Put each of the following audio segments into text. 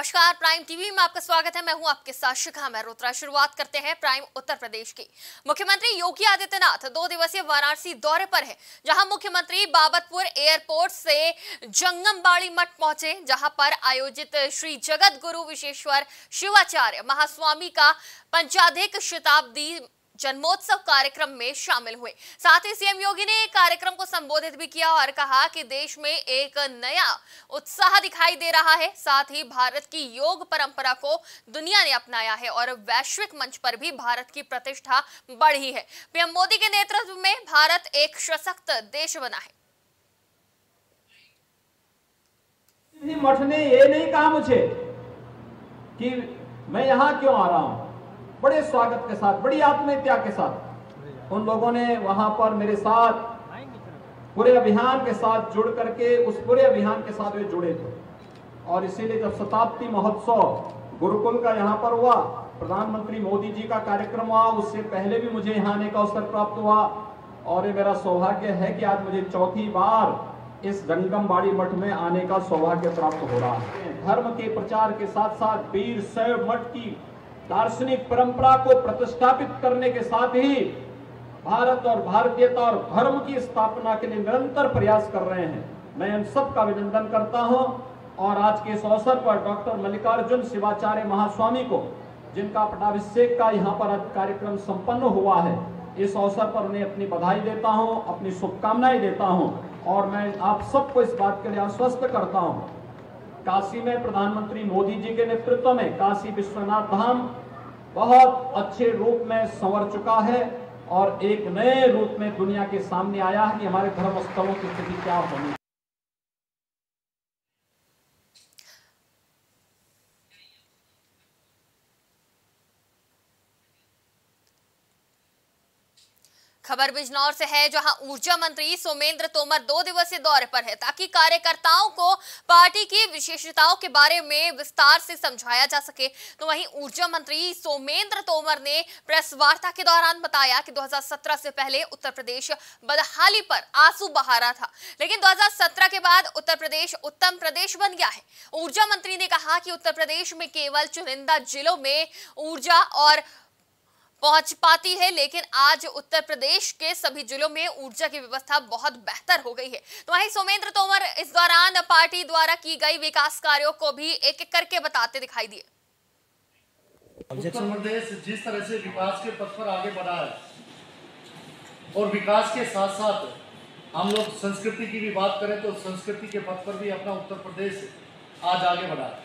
नमस्कार, prime TV में आपका स्वागत है। मैं हूं आपके साथ शिखा मेहरोत्रा। शुरुआत करते हैं प्राइम उत्तर प्रदेश की। मुख्यमंत्री योगी आदित्यनाथ 2 दिवसीय वाराणसी दौरे पर हैं, जहां मुख्यमंत्री बाबतपुर एयरपोर्ट से जंगमबाड़ी मठ पहुंचे, जहां पर आयोजित श्री जगत गुरु विश्वेश्वर शिवाचार्य महास्वामी का पंचाधिक शताब्दी जन्मोत्सव कार्यक्रम में शामिल हुए। साथ ही सीएम योगी ने कार्यक्रम को संबोधित भी किया और कहा कि देश में एक नया उत्साह दिखाई दे रहा है। साथ ही भारत की योग परंपरा को दुनिया ने अपनाया है और वैश्विक मंच पर भी भारत की प्रतिष्ठा बढ़ी है। पीएम मोदी के नेतृत्व में भारत एक सशक्त देश बना है। मठ ने ये नहीं कहा मुझे कि मैं यहाँ क्यों आ रहा हूँ। बड़े स्वागत के साथ, बड़ी आत्मीयता के साथ उन लोगों ने वहां पर मेरे साथ पूरे अभियान के साथ जुड़ करके उस पूरे अभियान के साथ वे जुड़े थे। और इसीलिए जब शताब्दी महोत्सव गुरुकुल का यहाँ पर हुआ, प्रधानमंत्री मोदी जी का कार्यक्रम हुआ, उससे पहले भी मुझे यहाँ आने का अवसर प्राप्त हुआ। और ये मेरा सौभाग्य है कि आज मुझे चौथी बार इस जंगमबाड़ी मठ में आने का सौभाग्य प्राप्त हो रहा है। धर्म के प्रचार के साथ साथ वीर शैव मठ की दार्शनिक परंपरा को प्रतिष्ठापित करने के साथ ही भारत और भारतीयता और धर्म की स्थापना के लिए निरंतर प्रयास कर रहे हैं। मैं इन सब का अभिनंदन करता हूं। और आज के इस अवसर पर डॉक्टर मल्लिकार्जुन शिवाचार्य महास्वामी को, जिनका पट्टाभिषेक का यहाँ पर कार्यक्रम संपन्न हुआ है, इस अवसर पर उन्हें अपनी बधाई देता हूँ, अपनी शुभकामनाएं देता हूँ। और मैं आप सबको इस बात के लिए आश्वस्त करता हूँ, काशी में प्रधानमंत्री मोदी जी के नेतृत्व में काशी विश्वनाथ धाम बहुत अच्छे रूप में संवर चुका है और एक नए रूप में दुनिया के सामने आया है कि हमारे धर्म स्थलों की स्थिति क्या होनी। खबर बिजनौर से है, जहां ऊर्जा मंत्री सोमेंद्र तोमर 2 दिवसीय दौरे पर है, ताकि कार्यकर्ताओं को पार्टी की विशेषताओं के बारे में विस्तार से समझाया जा सके। तो वहीं ऊर्जा मंत्री सोमेंद्र तोमर ने प्रेस वार्ता के दौरान बताया कि 2017 से पहले उत्तर प्रदेश बदहाली पर आंसू बहा रहा था, लेकिन 2017 के बाद उत्तर प्रदेश उत्तम प्रदेश बन गया है। ऊर्जा मंत्री ने कहा कि उत्तर प्रदेश में केवल चुनिंदा जिलों में ऊर्जा और पहुंच पाती है, लेकिन आज उत्तर प्रदेश के सभी जिलों में ऊर्जा की व्यवस्था बहुत बेहतर हो गई है। तो वहीं सोमेंद्र तोमर इस दौरान पार्टी द्वारा की गई विकास कार्यों को भी एक एक करके बताते दिखाई दिए। उत्तर प्रदेश जिस तरह से विकास के पथ पर आगे बढ़ा है और विकास के साथ साथ हम लोग संस्कृति की भी बात करें तो संस्कृति के पथ पर भी अपना उत्तर प्रदेश आज आगे बढ़ा है।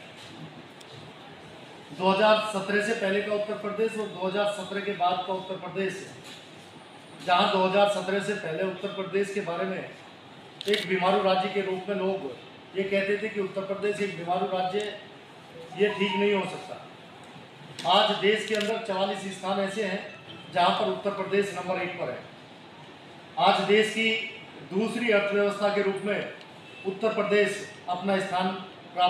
2017 से पहले का उत्तर प्रदेश और 2017 के बाद का उत्तर प्रदेश, जहां 2017 से पहले उत्तर प्रदेश के बारे में एक बीमारू राज्य के रूप में लोग ये कहते थे कि उत्तर प्रदेश एक बीमारू राज्य है, ये ठीक नहीं हो सकता। आज देश के अंदर 44 स्थान ऐसे हैं जहां पर उत्तर प्रदेश नंबर 1 पर है। आज देश की दूसरी अर्थव्यवस्था के रूप में उत्तर प्रदेश अपना स्थान प्राप्त।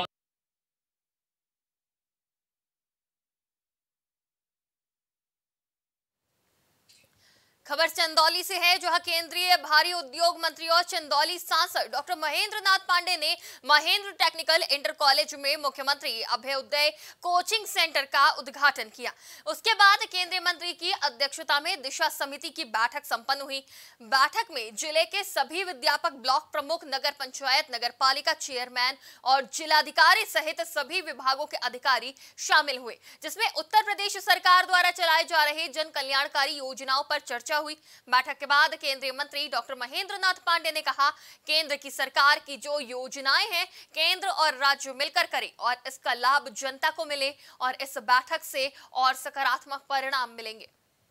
खबर चंदौली से है, जहां केंद्रीय भारी उद्योग मंत्री और चंदौली सांसद डॉक्टर महेंद्र नाथ पांडे ने महेंद्र टेक्निकल इंटर कॉलेज में मुख्यमंत्री अभ्युदय कोचिंग सेंटर का उद्घाटन किया। उसके बाद केंद्रीय मंत्री की अध्यक्षता में दिशा समिति की बैठक संपन्न हुई। बैठक में जिले के सभी विद्यापक ब्लॉक प्रमुख, नगर पंचायत, नगर पालिका चेयरमैन और जिलाधिकारी सहित सभी विभागों के अधिकारी शामिल हुए, जिसमें उत्तर प्रदेश सरकार द्वारा चलाए जा रहे जन कल्याणकारी योजनाओं पर चर्चा हुई। बैठक के बाद केंद्रीय मंत्री डॉक्टर महेंद्र नाथ पांडे ने कहा, केंद्र की सरकार की जो योजनाएं हैं केंद्र और राज्य मिलकर करें और इसका लाभ जनता को मिले और इस बैठक से और सकारात्मक परिणाम मिलेंगे।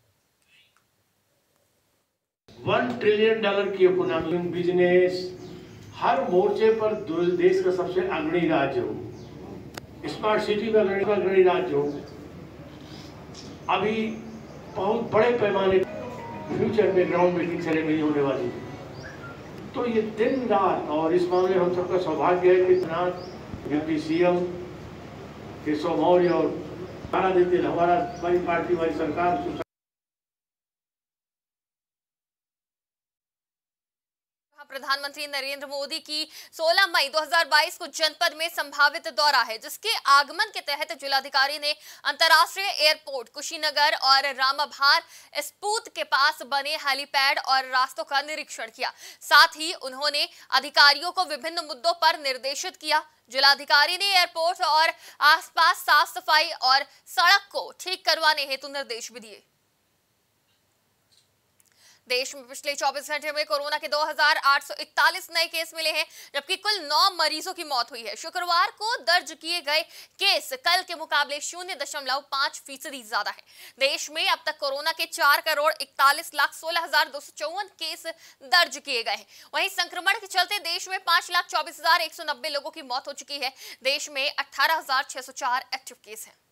$1 ट्रिलियन की इकोनॉमी, बिजनेस, हर मोर्चे पर देश का सबसे अग्रणी राज्य हो, स्मार्ट सिटी में अग्रणी राज्य हो। अभी बहुत बड़े पैमाने फ्यूचर में ग्राउंड ब्रेकिंग सेरेमनी होने वाली है। तो ये दिन रात, और इस मामले में हम सबका सौभाग्य है कि डिप्टी सीएम केशव मौर्य और तारा देते हमारी पार्टी, हमारी सरकार प्रधान प्रधानमंत्री नरेंद्र मोदी की 16 मई 2022 को जनपद में संभावित दौरा है, जिसके आगमन के तहत जिलाधिकारी ने अंतर्राष्ट्रीय एयरपोर्ट कुशीनगर और रामाभार स्पूत के पास बने हेलीपैड और रास्तों का निरीक्षण किया। साथ ही उन्होंने अधिकारियों को विभिन्न मुद्दों पर निर्देशित किया। जिलाधिकारी ने एयरपोर्ट और आसपास साफ सफाई और सड़क को ठीक करवाने हेतु निर्देश भी दिए। देश में पिछले 24 घंटे में कोरोना के 2841 नए केस मिले हैं, जबकि कुल 9 मरीजों की मौत हुई है। शुक्रवार को दर्ज किए गए केस कल के मुकाबले 0.5% ज्यादा है। देश में अब तक कोरोना के 4,41,16,254 केस दर्ज किए गए हैं। वहीं संक्रमण के चलते देश में 5,24,190 लोगों की मौत हो चुकी है। देश में 18,604 एक्टिव केस हैं।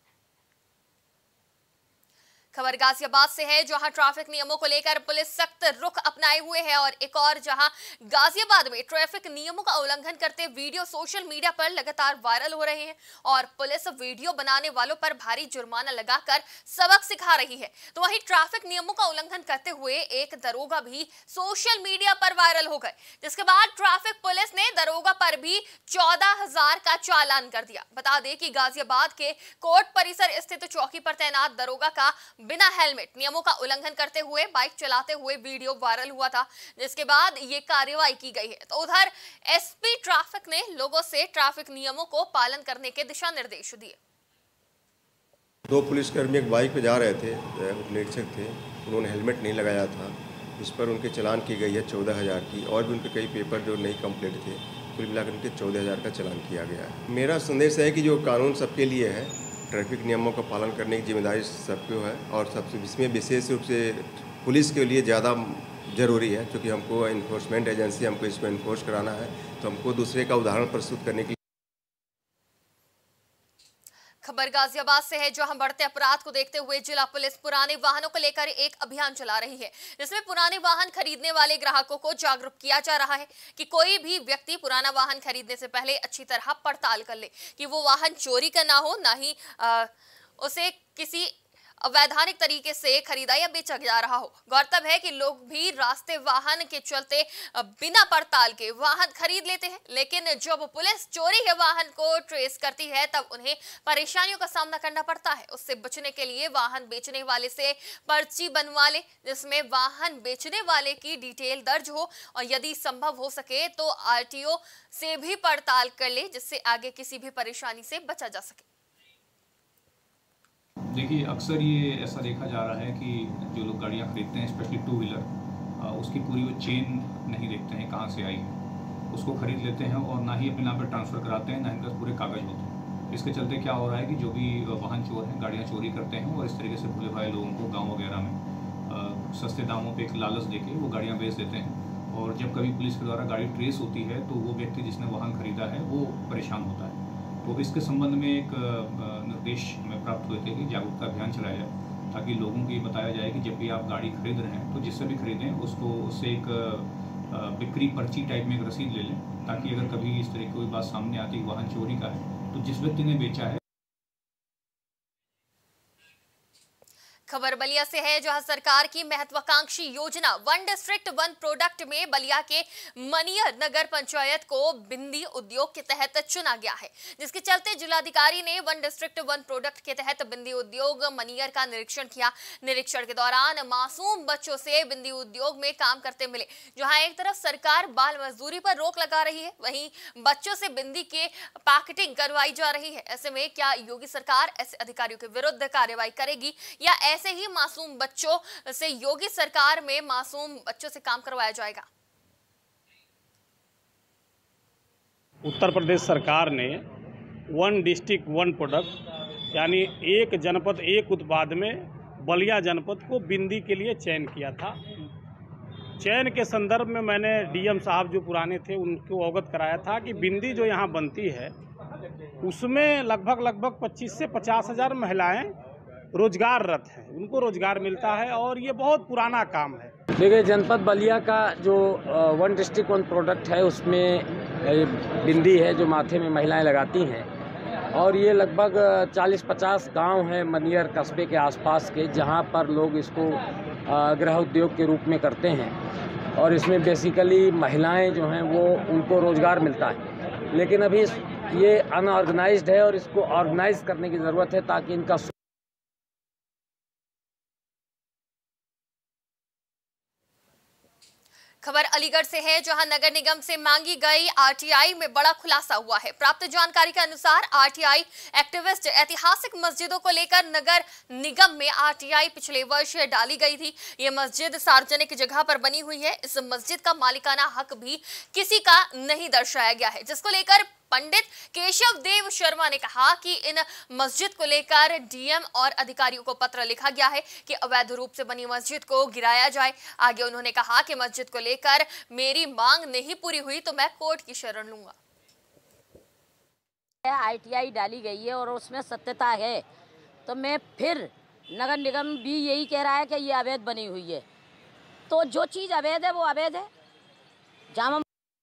खबर गाजियाबाद से है, जहां ट्रैफिक नियमों को लेकर पुलिस सख्त रुख अपनाए हुए है और एक और जहां गाजियाबाद में ट्रैफिक नियमों का उल्लंघन करते वीडियो सोशल मीडिया पर लगातार वायरल हो रहे हैं और पुलिस वीडियो बनाने वालों पर भारी जुर्माना लगाकर सबक सिखा रही है। तो वहीं ट्रैफिक नियमों का उल्लंघन करते हुए एक दरोगा भी सोशल मीडिया पर वायरल हो गए, जिसके बाद ट्रैफिक पुलिस ने दरोगा पर भी 14,000 का चालान कर दिया। बता दें कि गाजियाबाद के कोर्ट परिसर स्थित चौकी पर तैनात दरोगा का बिना हेलमेट नियमों का उल्लंघन करते हुए बाइक चलाते हुए वीडियो वायरल हुआ था, जिसके बाद ये कार्रवाई की गई है। तो उधर एसपी ट्रैफिक ने लोगों से ट्रैफिक नियमों को पालन करने के दिशा निर्देश दिए। 2 पुलिसकर्मी एक बाइक पे जा रहे थे, उपनिरीक्षक थे, उन्होंने हेलमेट नहीं लगाया था। इस पर उनके चालान की गई है 14,000 की, और भी उनके कई पेपर जो नहीं कंप्लीट थे, कुल मिलाकर उनके 14,000 का चालान किया गया है। मेरा संदेश है कि जो कानून सबके लिए है, ट्रैफिक नियमों का पालन करने की जिम्मेदारी सबको है और सबसे इसमें विशेष रूप से पुलिस के लिए ज़्यादा ज़रूरी है, क्योंकि हमको इन्फोर्समेंट एजेंसी हमको इसको इन्फोर्स कराना है, तो हमको दूसरे का उदाहरण प्रस्तुत करने के लिए। खबर गाजियाबाद से है, जहां बढ़ते अपराध को देखते हुए जिला पुलिस पुराने वाहनों को लेकर एक अभियान चला रही है, जिसमें पुराने वाहन खरीदने वाले ग्राहकों को जागरूक किया जा रहा है कि कोई भी व्यक्ति पुराना वाहन खरीदने से पहले अच्छी तरह पड़ताल कर ले कि वो वाहन चोरी का ना हो, ना ही उसे किसी अवैधानिक तरीके से खरीदा या बेचा जा रहा हो। गौरतलब है कि लोग भी रास्ते वाहन के चलते बिना पड़ताल के वाहन खरीद लेते हैं, लेकिन जब पुलिस चोरी के वाहन को ट्रेस करती है तब उन्हें परेशानियों का सामना करना पड़ता है। उससे बचने के लिए वाहन बेचने वाले से पर्ची बनवा ले, जिसमें वाहन बेचने वाले की डिटेल दर्ज हो और यदि संभव हो सके तो आरटीओ से भी पड़ताल कर ले, जिससे आगे किसी भी परेशानी से बचा जा सके। देखिए, अक्सर ये ऐसा देखा जा रहा है कि जो लोग गाड़ियाँ खरीदते हैं, स्पेशली 2 व्हीलर, उसकी पूरी वो चेन नहीं देखते हैं कहाँ से आई है, उसको खरीद लेते हैं और ना ही अपने नाम पर ट्रांसफ़र कराते हैं, ना इनके पूरे कागज़ होते हैं। इसके चलते क्या हो रहा है कि जो भी वाहन चोर हैं गाड़ियाँ चोरी करते हैं और इस तरीके से भूले भाई लोगों को गाँव वगैरह में सस्ते दामों पर एक लालच देके वो गाड़ियाँ बेच देते हैं और जब कभी पुलिस के द्वारा गाड़ी ट्रेस होती है तो वो व्यक्ति जिसने वाहन खरीदा है वो परेशान होता है। तो इसके संबंध में एक निर्देश हमें प्राप्त हुए थे कि जागरूकता अभियान चलाया जाए, ताकि लोगों को ये बताया जाए कि जब भी आप गाड़ी खरीद रहे हैं तो जिससे भी खरीदें उसको उससे एक बिक्री पर्ची टाइप में एक रसीद ले लें, ताकि अगर कभी इस तरह की कोई बात सामने आती है वाहन चोरी का है तो जिस व्यक्ति ने बेचा है। खबर बलिया से है, जहां सरकार की महत्वाकांक्षी योजना 1 डिस्ट्रिक्ट 1 प्रोडक्ट में बलिया के मनियर नगर पंचायत को बिंदी उद्योग के तहत चुना गया है, जिसके चलते जिलाधिकारी ने 1 डिस्ट्रिक्ट 1 प्रोडक्ट के तहत बिंदी उद्योग मनियर का निरीक्षण किया। निरीक्षण के दौरान मासूम बच्चों से बिंदी उद्योग में काम करते मिले। जहां एक तरफ सरकार बाल मजदूरी पर रोक लगा रही है, वहीं बच्चों से बिंदी के पैकेटिंग करवाई जा रही है। ऐसे में क्या योगी सरकार ऐसे अधिकारियों के विरुद्ध कार्रवाई करेगी या ऐसे ही मासूम बच्चों से योगी सरकार में मासूम बच्चों से काम करवाया जाएगा? उत्तर प्रदेश सरकार ने 1 डिस्ट्रिक्ट 1 प्रोडक्ट यानी एक जनपद एक उत्पाद में बलिया जनपद को बिंदी के लिए चयन किया था। चयन के संदर्भ में मैंने डीएम साहब जो पुराने थे उनको अवगत कराया था कि बिंदी जो यहाँ बनती है उसमें लगभग 25 से 50 हज़ार महिलाएं रोजगाररत हैं, उनको रोजगार मिलता है और ये बहुत पुराना काम है। देखिए, जनपद बलिया का जो 1 डिस्ट्रिक्ट 1 प्रोडक्ट है उसमें बिंदी है जो माथे में महिलाएं लगाती हैं और ये लगभग 40-50 गांव हैं मनियर कस्बे के आसपास के, जहां पर लोग इसको गृह उद्योग के रूप में करते हैं और इसमें बेसिकली महिलाएं जो हैं वो उनको रोज़गार मिलता है, लेकिन अभी ये अनऑर्गेनाइज्ड है और इसको ऑर्गेनाइज करने की ज़रूरत है ताकि इनका खबर अलीगढ़ से है, जहां नगर निगम से मांगी गई आरटीआई में बड़ा खुलासा हुआ है। प्राप्त जानकारी के अनुसार आरटीआई एक्टिविस्ट ऐतिहासिक मस्जिदों को लेकर नगर निगम में आरटीआई पिछले वर्ष डाली गई थी। ये मस्जिद सार्वजनिक जगह पर बनी हुई है। इस मस्जिद का मालिकाना हक भी किसी का नहीं दर्शाया गया है, जिसको लेकर पंडित केशव देव शर्मा ने कहा कि इन मस्जिद को लेकर डीएम और अधिकारियों को पत्र लिखा गया है कि अवैध रूप से बनी मस्जिद को गिराया जाए। आगे उन्होंने कहा कि मस्जिद को लेकर मेरी मांग नहीं पूरी हुई तो मैं कोर्ट की शरण लूंगा। आईटीआई डाली गई है और उसमें सत्यता है, तो मैं फिर नगर निगम भी यही कह रहा है कि ये अवैध बनी हुई है, तो जो चीज़ अवैध है वो अवैध है। जामा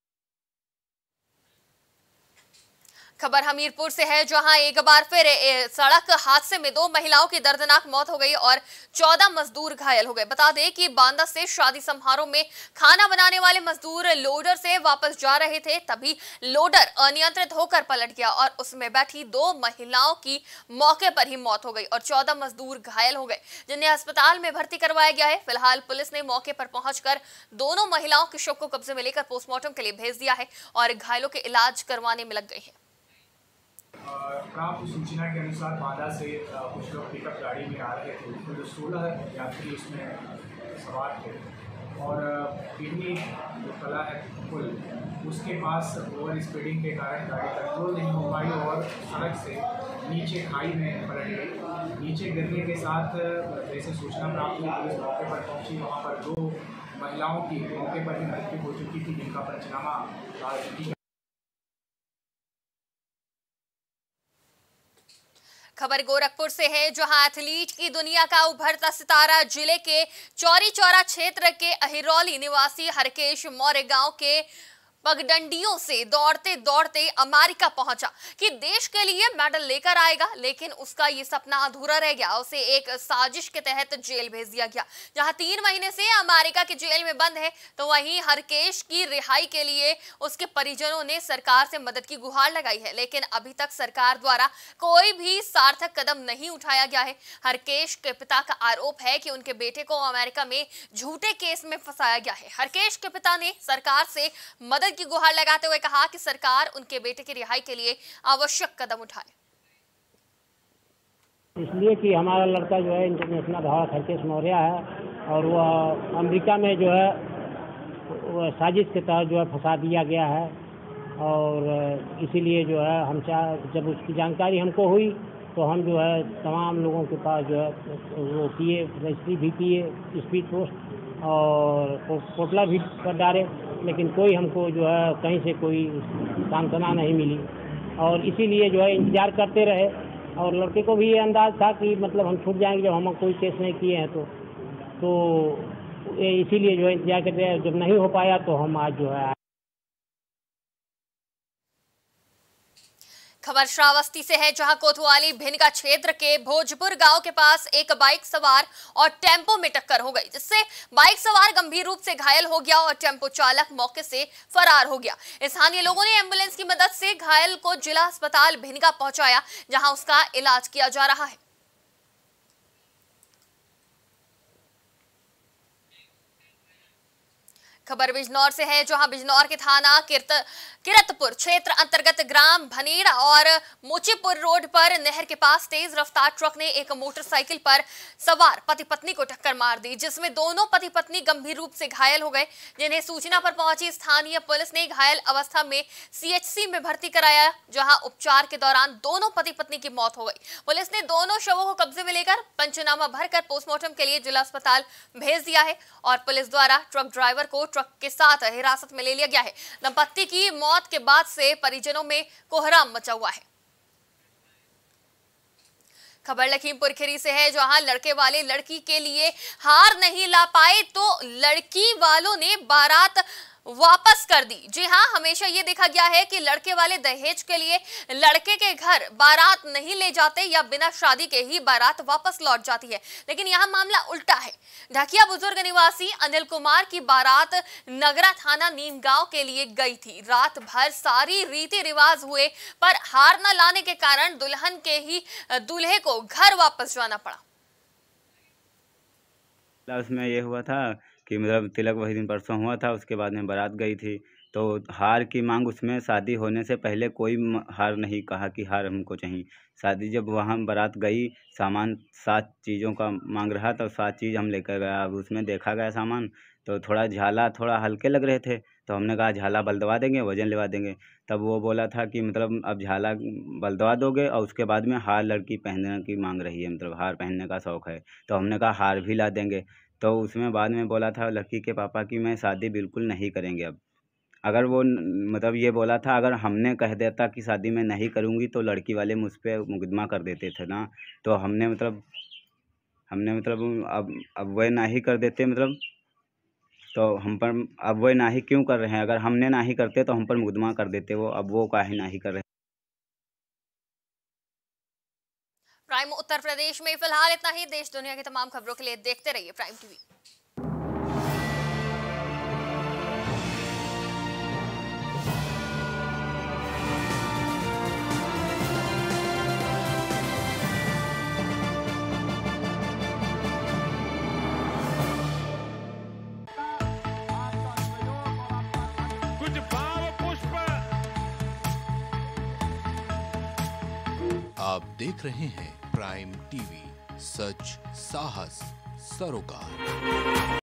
खबर हमीरपुर से है, जहां एक बार फिर सड़क हादसे में 2 महिलाओं की दर्दनाक मौत हो गई और 14 मजदूर घायल हो गए। बता दें कि बांदा से शादी समारोह में खाना बनाने वाले मजदूर लोडर से वापस जा रहे थे, तभी लोडर अनियंत्रित होकर पलट गया और उसमें बैठी 2 महिलाओं की मौके पर ही मौत हो गई और 14 मजदूर घायल हो गए, जिन्हें अस्पताल में भर्ती करवाया गया है। फिलहाल पुलिस ने मौके पर पहुंचकर दोनों महिलाओं के शव को कब्जे में लेकर पोस्टमार्टम के लिए भेज दिया है और घायलों के इलाज करवाने में लग गई है। प्राप्त सूचना के अनुसार बांदा से कुछ लोग पिकअप गाड़ी में आ रहे थे, उसमें जो 16 यात्री उसमें सवार थे और किडनी जो कला है पुल उसके पास ओवर स्पीडिंग के कारण गाड़ी कंट्रोल नहीं हो पाई और सड़क से नीचे खाई में पलट गई। नीचे गिरने के साथ जैसे सूचना प्राप्त हुई पुलिस मौके पर पहुंची। वहां पर 2 महिलाओं की मौके पर ही मृत्यु हो चुकी थी, जिनका पंचनामा खबर गोरखपुर से है, जहां एथलीट की दुनिया का उभरता सितारा जिले के चौरी चौरा क्षेत्र के अहिरौली निवासी हरकेश मौर्य गांव के पगडंडियों से दौड़ते दौड़ते अमेरिका पहुंचा कि देश के लिए मेडल लेकर आएगा, लेकिन उसका ये सपना अधूरा रह गया। उसे एक साजिश के तहत जेल भेज दिया गया, जहां 3 महीने से अमेरिका के जेल में बंद है। तो वहीं हरकेश की रिहाई के लिए उसके परिजनों ने सरकार से मदद की गुहार लगाई है, लेकिन अभी तक सरकार द्वारा कोई भी सार्थक कदम नहीं उठाया गया है। हरकेश के पिता का आरोप है कि उनके बेटे को अमेरिका में झूठे केस में फंसाया गया है। हरकेश के पिता ने सरकार से मदद की गुहार लगाते हुए कहा कि सरकार उनके बेटे की रिहाई के लिए आवश्यक कदम उठाए। इसलिए कि हमारा लड़का जो है इंटरनेशनल धावक हरकेश मौर्य है और वह अमेरिका में जो है वह साजिश के तहत जो है फंसा दिया गया है और इसीलिए जो है हम जब उसकी जानकारी हमको हुई तो हम जो है तमाम लोगों के पास जो है वो किए, रजिस्ट्री भी किए, स्पीड पोस्ट और पोटला भी कर डाले, लेकिन कोई हमको जो है कहीं से कोई सांत्वना नहीं मिली और इसीलिए जो है इंतज़ार करते रहे और लड़के को भी ये अंदाज़ था कि मतलब हम छूट जाएंगे जब हम कोई केस नहीं किए हैं तो इसीलिए जो है इंतज़ार करते रहे। जब नहीं हो पाया तो हम आज जो है। खबर श्रावस्ती से है, जहां कोतवाली भिनगा क्षेत्र के भोजपुर गांव के पास एक बाइक सवार और टेम्पो में टक्कर हो गई, जिससे बाइक सवार गंभीर रूप से घायल हो गया और टेम्पो चालक मौके से फरार हो गया। स्थानीय लोगों ने एम्बुलेंस की मदद से घायल को जिला अस्पताल भिनगा पहुंचाया, जहां उसका इलाज किया जा रहा है। खबर बिजनौर से है, जहां बिजनौर के थाना किरतपुर क्षेत्र अंतर्गत ग्राम भनेड़ा और मोचीपुर रोड पर नहर के पास तेज रफ्तार ट्रक ने एक मोटरसाइकिल पर सवार पति पत्नी को टक्कर मार दी, जिसमें दोनों पति पत्नी गंभीर रूप से घायल हो गए, जिन्हें सूचना पर पहुंची स्थानीय पुलिस ने घायल अवस्था में सीएचसी में भर्ती कराया, जहां उपचार के दौरान दोनों पति पत्नी की मौत हो गई। पुलिस ने दोनों शवों को कब्जे में लेकर पंचनामा भरकर पोस्टमार्टम के लिए जिला अस्पताल भेज दिया है और पुलिस द्वारा ट्रक ड्राइवर को ट्रक के साथ हिरासत में ले लिया गया है। दंपत्ति की मौत के बाद से परिजनों में कोहराम मचा हुआ है। खबर लखीमपुर खीरी से है, जहां लड़के वाले लड़की के लिए हार नहीं ला पाए तो लड़की वालों ने बारात वापस कर दी। जी हां, हमेशा ये देखा गया है कि लड़के वाले दहेज के लिए लड़के के घर बारात नहीं ले जाते या बिना शादी के ही बारात वापस लौट जाती है, लेकिन यहाँ मामला उल्टा है। ढकिया बुजुर्ग निवासी अनिल कुमार की बारात नगरा थाना नीम गांव के लिए गई थी। रात भर सारी रीति रिवाज हुए, पर हार न लाने के कारण दुल्हन के ही दूल्हे को घर वापस जाना पड़ा। उसमें ये हुआ था कि मतलब तिलक वही दिन परसों हुआ था, उसके बाद में बारात गई थी, तो हार की मांग, उसमें शादी होने से पहले कोई हार नहीं कहा कि हार हमको चाहिए। शादी जब वहाँ बारात गई, सामान 7 चीज़ों का मांग रहा था, 7 चीज़ हम लेकर गया। अब उसमें देखा गया सामान तो थोड़ा झाला थोड़ा हल्के लग रहे थे, तो हमने कहा झाला बलदवा देंगे, वजन लेवा देंगे। तब वो बोला था कि मतलब अब झाला बलदवा दोगे और उसके बाद में हार लड़की पहनने की मांग रही है, मतलब हार पहनने का शौक़ है। तो हमने कहा हार भी ला देंगे। तो उसमें बाद में बोला था लड़की के पापा कि मैं शादी बिल्कुल नहीं करेंगे अब। अगर वो मतलब ये बोला था, अगर हमने कह देता कि शादी मैं नहीं करूँगी तो लड़की वाले मुझ पर मुकदमा कर देते थे ना, तो हमने मतलब अब वह ना ही कर देते, मतलब तो हम पर अब वह ना ही क्यों कर रहे हैं। अगर हमने ना ही करते तो हम पर मुकदमा कर देते वो, अब वो काहे ना ही कर रहे हैं। प्राइम उत्तर प्रदेश में फिलहाल इतना ही। देश दुनिया की तमाम खबरों के लिए देखते रहिए प्राइम टीवी। कुछ भाव पुष्प। आप देख रहे हैं प्राइम टीवी, सच साहस सरोकार।